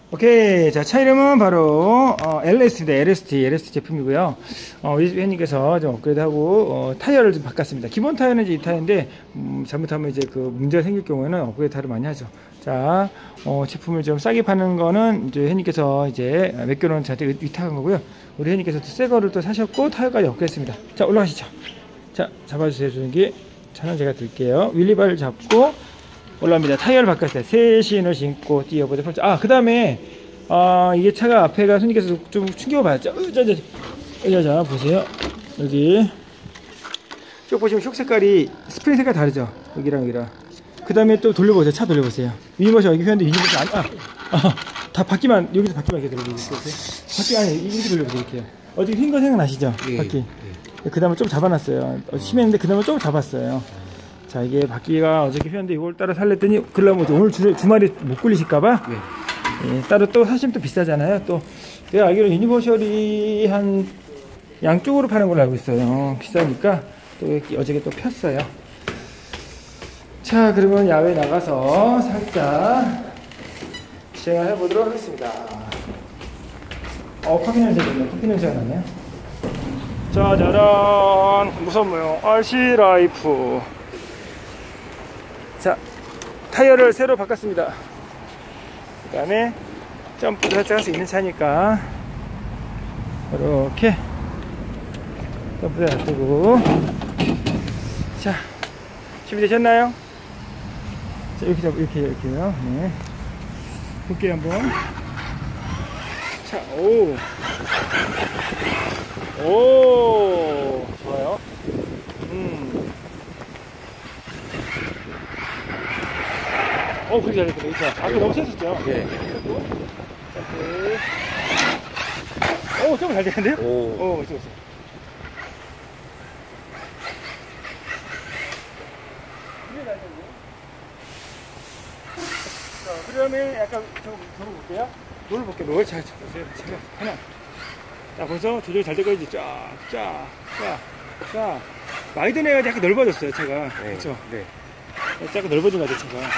오케이. 자, 차 이름은 바로 LS입니다. LST 제품이고요. 우리 회원님께서 좀 업그레이드하고 타이어를 좀 바꿨습니다. 기본 타이어는 이제 이 타이어인데 잘못하면 이제 그 문제가 생길 경우에는 업그레이드 타이어를 많이 하죠. 자, 제품을 좀 싸게 파는 거는 이제 회원님께서 이제 몇 개월은 저한테 위탁한 거고요. 우리 회원님께서 새 거를 또 사셨고 타이어까지 업그레이드했습니다. 자, 올라가시죠. 자, 잡아주세요. 주는기 차는 제가 들게요. 윌리바를 잡고 올라옵니다. 타이어를 바꿨어요. 새 신을 신고 뛰어보자. 그 다음에 이게 차가 앞에가 손님께서 좀 충격을 받았죠. 자, 보세요. 여기 쭉 보시면 속 색깔이 스프링 색깔 다르죠. 여기랑 그 다음에 또 돌려보세요. 차 돌려보세요. 유니버스 여기 회원데 유니버스 다 바퀴만 여기서 바퀴만 이렇게 돌려보세요. 바퀴 아니 이렇게 돌려보세요. 이렇게요. 어디 휜 거 생각나시죠? 예, 바퀴. 예. 그 다음에 좀 잡아놨어요. 심했는데 그 다음에 좀 잡았어요. 자, 이게 바퀴가 어저께 휘었는데 이걸 따로 살랬더니 그러면 오늘 주말에 못 굴리실까봐 예, 따로 또 사시면 또 비싸잖아요. 또 내가 알기로 유니버셜이 한 양쪽으로 파는 걸로 알고 있어요. 비싸니까 또 어저께 또 폈어요. 자, 그러면 야외 나가서 살짝 시행을 해보도록 하겠습니다. 커피 냄새 좋네. 커피 냄새가 나네요. 짜자란, 무선무용 RC 라이프. 자, 타이어를 새로 바꿨습니다. 그 다음에 점프도 살짝 할 수 있는 차니까 이렇게 점프도 놔두고. 자, 준비되셨나요? 자, 이렇게요. 네. 볼게요, 한번. 자, 오, 좋아요. 그렇게 잘했거든요. 아까 너무 셌었죠? 네. 좀 잘 되는데요? 좋았어. 자, 그러면 약간 저로 볼게요. 롤 볼게요. 롤 잘 잡으세요. 하나. 자, 벌써 조절이 잘 되고 있지. 자. 많이 된 애가 약간 넓어졌어요, 차가. 네. 그렇죠? 네. 약간 넓어진 것 같아요, 차가.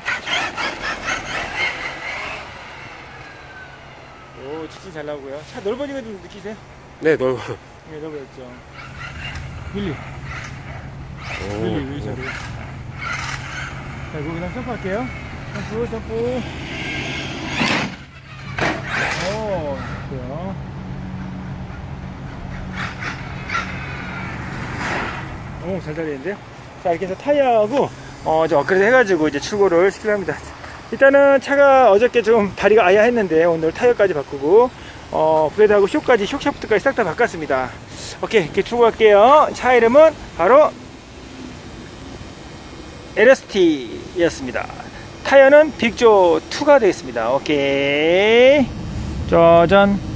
직진 잘 나오고요. 차 넓어진 거 좀 느끼세요? 네, 넓어졌죠. 윌리 자리. 자, 이거 그냥 점프할게요. 점프. 좋고요. 잘 달리는데요? 자, 이렇게 해서 타이어하고 좀 업그레이드 해가지고 이제 출고를 시키려 합니다. 일단은 차가 어저께 좀 다리가 아야했는데 오늘 타이어까지 바꾸고 업그레이드하고 쇼 샤프트까지 싹 다 바꿨습니다. 오케이, 이렇게 출고할게요. 차 이름은 바로 LST 였습니다. 타이어는 빅조 2가 되어 있습니다. 오케이, 짜잔.